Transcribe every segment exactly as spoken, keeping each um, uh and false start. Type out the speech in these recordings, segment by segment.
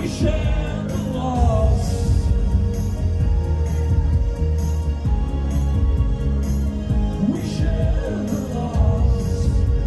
share the loss. We share the loss.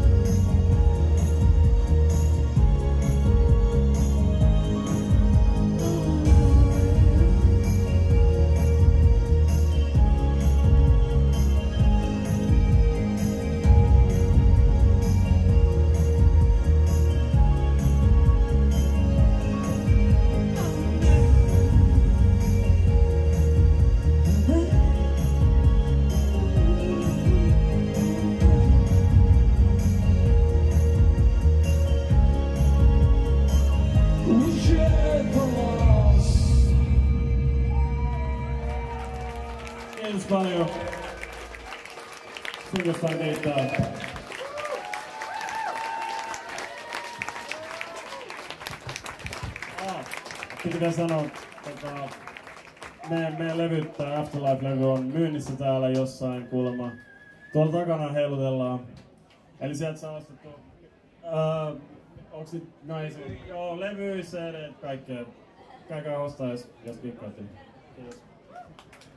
Kiitos paljon. Suorastaan kiittää. Ah, pitää sanoa, että meidän, meidän levyt, tää Afterlife-levy on myynnissä täällä jossain kuulemma. Tuolla takana heilutellaan. Eli sieltä saa ostettu. Uh, onks sit naisia? Joo, levy, C D, kaikkea. Käykää ostaa, jos, jos dikkaatte. Kiitos.